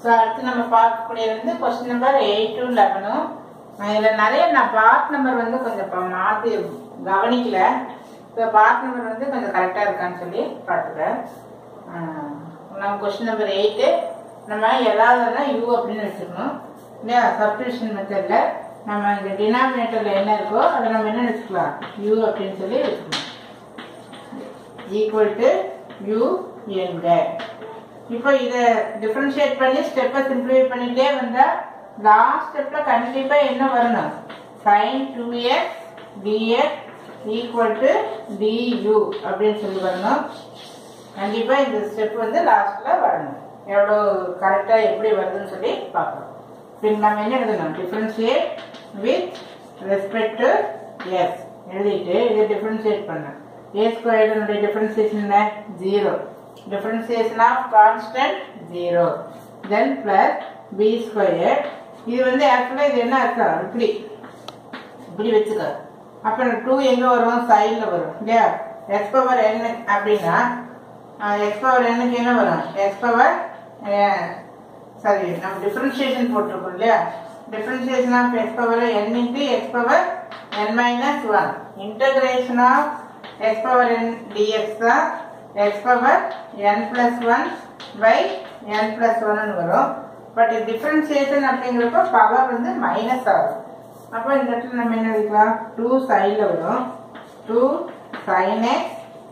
So அடுத்து நம்ம பார்க்கக்கூடிய வந்து கொஸ்டின் நம்பர் 8 to 11. இதில் நிறைய நான் பார்ட் நம்பர் வந்து கொஞ்சம் மாற்றி கவனிக்கல. ஸோ பார்ட் நம்பர் வந்து கொஞ்சம் கரெக்டாக இருக்கான்னு சொல்லி பார்த்துக்கிறேன். நம்ம கொஸ்டின் நம்பர் 8 நம்ம ஏதாவதுனா யூ அப்படின்னு வச்சுக்கணும் இல்லையா. சப்ஸ்டிடியூஷன் மெத்தடில் நம்ம இந்த டினாமினேட்டரில் என்ன இருக்கோ அதை நம்ம என்ன வச்சுக்கலாம், யூ அப்படின்னு சொல்லி வச்சுக்கணும். ஈக்குவல் டு யூ என்க. இப்போ இதை டிஃபரன்ஷியேட் பண்ணி ஸ்டெப்பை சிம்பிளிஃபை பண்ணிட்டே வந்தால் லாஸ்ட் ஸ்டெப்ல கண்டிப்பாக என்ன வரணும், sin 2x dx equal to du அப்படின்னு சொல்லி வரணும். கண்டிப்பாக இந்த ஸ்டெப் வந்து லாஸ்ட்ல வரணும். எவ்வளோ கரெக்டாக எப்படி வருதுன்னு சொல்லி பார்க்கணும். பின் நம்ம என்ன எழுதணும், differentiate with respect to S எழுதிட்டு இதை டிஃபரன்ஷியேட் பண்ணணும். a ஸ்கொயர்னுடைய டிஃபரன்சியேஷன் என்ன, 0. Differentiation of constant 0. Then plus b square. இது வந்து ஆக்சுவலாக இது என்ன அர்த்தம், இப்படி இப்படி வச்சுக்க. அப்புறம் 2 எங்கே வரும், சைடில் வரும் இல்லையா. x பவர் n அப்படின்னா x பவர் n என்ன வரும், x பவர் சாரி நம்ம டிஃபரன்ஷியேஷன் போட்டிருக்கோம் இல்லையா. Differentiation of x power n into x power n minus 1 integration of x power n dx தான் x power n plus 1 by n plus 1 வரும். But differentiation அப்படிங்கிறப்ப power வந்து minus ஆகும். அப்போ இந்த இடத்துல நம்ம என்ன எழுதிக்கலாம், 2 சைடில் வரும். 2 sin x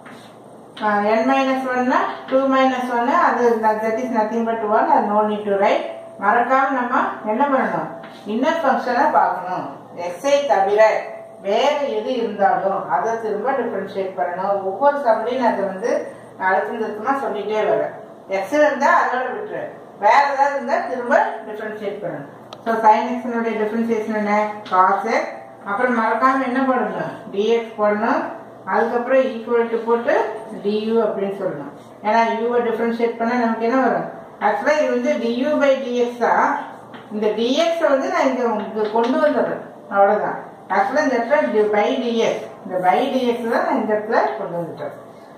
n minus 1 2 minus 1 அது that is nothing but 1. அது no need to write. மறக்காம நம்ம என்ன பண்ணணும், இன்னர் ஃபங்க்ஷனை பார்க்கணும். எக்ஸை தவிர வேற எது இருந்தாலும் அதை திரும்ப டிஃபரன்ஷியேட் பண்ணணும். ஒவ்வொரு சம்லையும் அதை வந்து அழுத்தமா சொல்லிட்டே வரேன். எக்ஸ் இருந்தால் அதோட விட்டுரு, வேற ஏதாவது இருந்தால் திரும்ப டிஃபரன்ஷியேட் பண்ணணும். ஸோ sin x டிஃபரன்ஷியேஷன் என்ன, cos x. அப்புறம் மறக்காம என்ன போடணும், dx போடணும். அதுக்கப்புறம் ஈக்குவல் டு போட்டு du அப்படின்னு சொல்லணும். ஏன்னா யூவை டிஃபரன்ஷியேட் பண்ண நமக்கு என்ன வரும், ஆக்சுவலாக இது வந்து du பை dx தான். இந்த dx வந்து நான் இங்கே கொண்டு வந்துடுறேன், அவ்வளோதான். ஆக்சுவலாக இந்த இடத்துல பை dx, இந்த பை dx தான் நான் இந்த இடத்துல கொண்டு வந்துட்டேன்.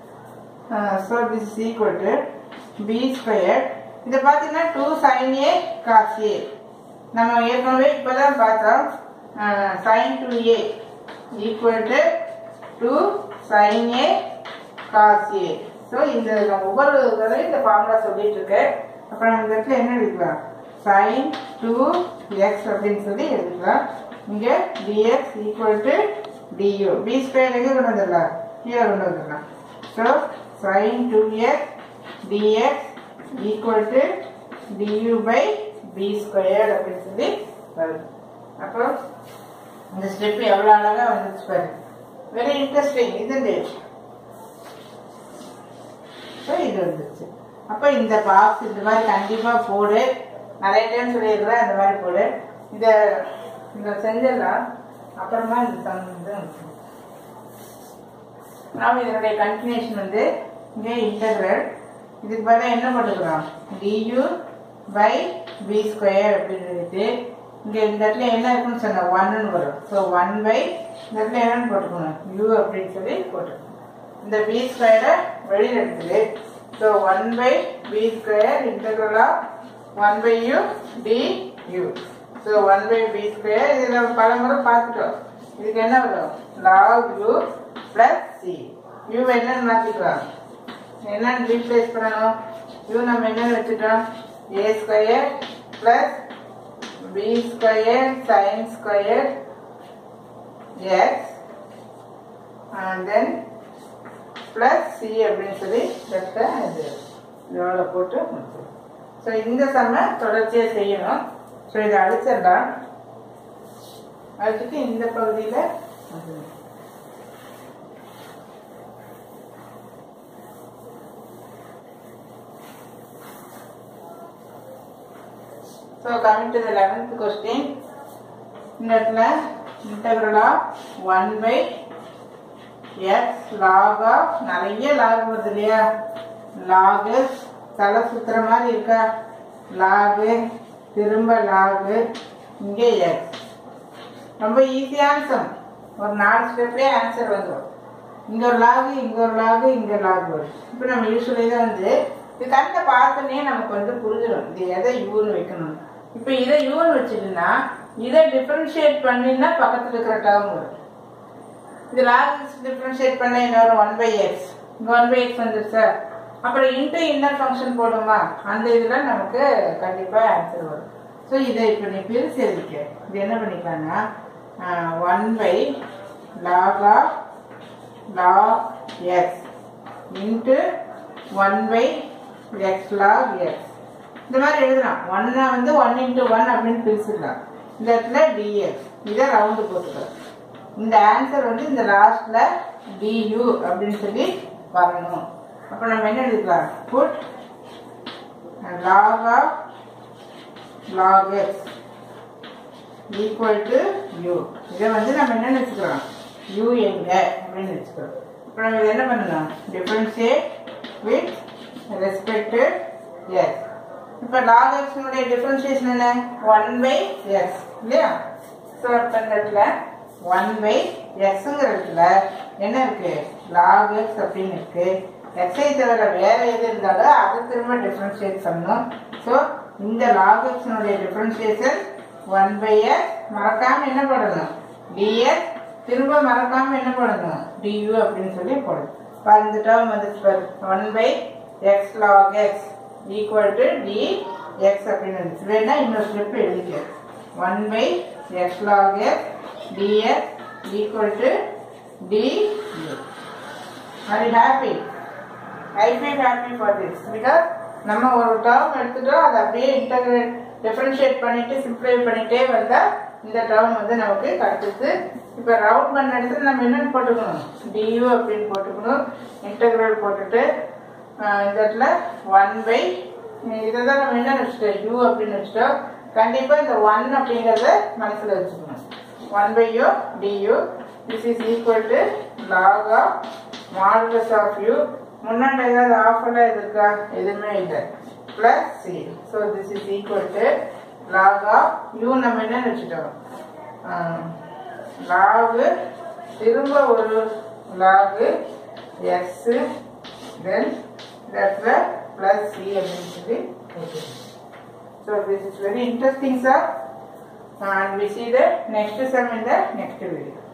So this is equal to b square. இதை பார்த்தீங்கன்னா 2 sin a cos a. நம்ம ஏற்கனவே இப்போ தான் பார்த்தோம். sin 2a equal to 2 sin a cos a. So இந்த ஒவ்வொரு தடவையும் இந்த ஃபார்முலா சொல்லிட்டு இருக்கேன். அப்புறம் இந்த இடத்துல என்ன எழுதிக்கலாம், sin 2x அப்படின்னு சொல்லி எழுதிக்கலாம். இங்கே dx equal to du. b square எங்கே கொண்டு வந்துடலாம், கீழே கொண்டு வந்துடலாம். So sin 2x dx equal to du by b square அப்படின்னு சொல்லி வருது. அப்புறம் இந்த ஸ்டெப் எவ்வளோ அழகாக வந்துச்சு பாரு, very interesting isn't it? So இது வந்துச்சு. அப்போ இந்த பாக்ஸ் இந்த மாதிரி கண்டிப்பாக போடு, நிறைய டைம் சொல்லியிருக்கிறேன், இந்த மாதிரி போடு. இந்த செஞ்சிடலாம். அப்புறமா இந்த சம் வந்து நாம் இதனுடைய கண்டினியூஷன் வந்து இங்கே இன்டகிரல். இதுக்கு பதிலாக என்ன போட்டுக்கிறோம், du பை b ஸ்கொயர் அப்படின்னு சொல்லிட்டு இங்கே இந்த இடத்துல என்ன இருக்குன்னு சொன்னால் 1ன்னு வரும். ஸோ 1 பை இந்த இடத்துல என்னன்னு போட்டுக்கணும், u அப்படின்னு சொல்லி போட்டுக்கணும். இந்த b ஸ்கொயரை வெளியில் எடுத்துது. So 1 by b square integral of 1 by u du. So 1 by b square இதில் நம்ம பல முறை பார்த்துட்டோம். இதுக்கு என்ன வரும், log u plus c. u என்னன்னு மாற்றிக்கலாம், என்னன்னு ரீப்ளேஸ் பண்ணணும். u நம்ம என்னன்னு வச்சுட்டோம், a square plus b square sin square x and then plus c அப்படின்னு சொல்லி இதோட போட்டு முடிச்சிடும். ஸோ இந்த சம்மை தொடர்ச்சியாக செய்யணும். ஸோ இதை அழிச்சிடலாம். அழிச்சிட்டு இந்த பகுதியில் So coming to the 11th question, இந்த இடத்துல integral of 1 by x log of நிறைய log வருது இல்லையா, log தலை சுத்துற மாதிரி இருக்கா, log திரும்ப log இங்கே x. ரொம்ப ஈஸியான சம், ஒரு 4 ஸ்டெப்லேயே ஆன்சர் வந்துடும். இங்கே ஒரு log இங்கே ஒரு log இங்கே log வரும். இப்போ நம்ம யூஸ்வலி தான் வந்து இது கண்ணில் பார்த்தோன்னே நமக்கு வந்து புரிஞ்சிடும் இது எதை யூன்னு வைக்கணும். இப்போ இதை யூன்னு வச்சுட்டுன்னா இதை டிஃபரன்ஷியேட் பண்ணினா பக்கத்தில் இருக்கிற டேர்ம் வரும். இது லாக் டிஃபரன்ஷியேட் பண்ண இன்னொரு 1/x இங்கே 1/x வந்துருச்சா, அப்புறம் இன்ட்டு இன்னர் ஃபங்க்ஷன் போடுமா, அந்த இதில் நமக்கு கண்டிப்பாக ஆன்சர் வரும். ஸோ இதை இப்போ நீ பிரித்து எழுதிக்க. இது என்ன பண்ணிக்கலாம்னா 1/log x into 1/x log x இந்த மாதிரி எழுதலாம். 1 வந்து 1 × 1 அப்படின்னு பிரிச்சுக்கலாம். இந்த இடத்துல dx இதை ரவுண்டு போட்டுக்கலாம். இந்த ஆன்சர் வந்து இந்த லாஸ்ட்ல du அப்படின்னு சொல்லி வரணும். அப்போ நம்ம என்ன எழுதிக்கலாம், put log x equal to u. இதை வந்து நம்ம என்ன வச்சுக்கிறோம், u எங்க அப்படின்னு வச்சுக்கிறோம். இப்போ நம்ம இதை என்ன பண்ணணும், differentiate with respect to x. இப்போ log x உடைய டிஃபரன்ஷியேஷன் என்ன, 1/x இல்லையா. ஸோ இப்போ இந்த இடத்துல 1/xங்கிற இடத்துல என்ன இருக்கு, log x அப்படின்னு இருக்கு. xஐ தவிர வேற எது இருந்தாலும் அதை திரும்ப டிஃபரன்ஷியேட் பண்ணணும். ஸோ இந்த log x உடைய டிஃபரன்ஷியேஷன் 1/x, மறக்காம என்ன பண்ணணும் dx, திரும்ப மறக்காம என்ன பண்ணணும் du அப்படின்னு சொல்லி போடணும். இந்த டேர்ம் வந்து 1/x log x equal to dx அப்படின்னு இருந்துச்சு. வேணா இன்னொரு ஸ்டெப் எழுதிக்க, 1/x log x dx equal to du. Are you happy? I feel happy for this because நம்ம ஒரு டேர்ம் எடுத்துட்டோம், அதை அப்படியே இன்டகிரேட் டிஃபரன்ஷியேட் பண்ணிட்டு சிம்பிளை பண்ணிட்டே வந்தா இந்த டேர்ம் வந்து நமக்கு கிடைச்சிது. இப்போ ரவுண்ட் பண்ண இடத்துல நம்ம என்னென்னு போட்டுக்கணும், du அப்படின்னு போட்டுக்கணும். இன்டகிரல் போட்டுட்டு இந்த இடத்துல 1/, இதை தான் நம்ம என்ன வச்சுட்டோம் u அப்படின்னு வச்சுட்டோம். கண்டிப்பாக இந்த 1 அப்படிங்கிறத மனசில் வச்சுக்கணும். 1/u du this is equal to log of modulus of u. முன்னாடி ஏதாவது ஆஃபெல்லாம் இருக்கா, எதுவுமே இல்லை, plus c. so this is equal to log of u. நம்ம என்ன வச்சுட்டோம், log திரும்ப ஒரு log x then that's the plus c அப்படின்னு சொல்லி. So this is very interesting, sir, and we see the next sum in the next video.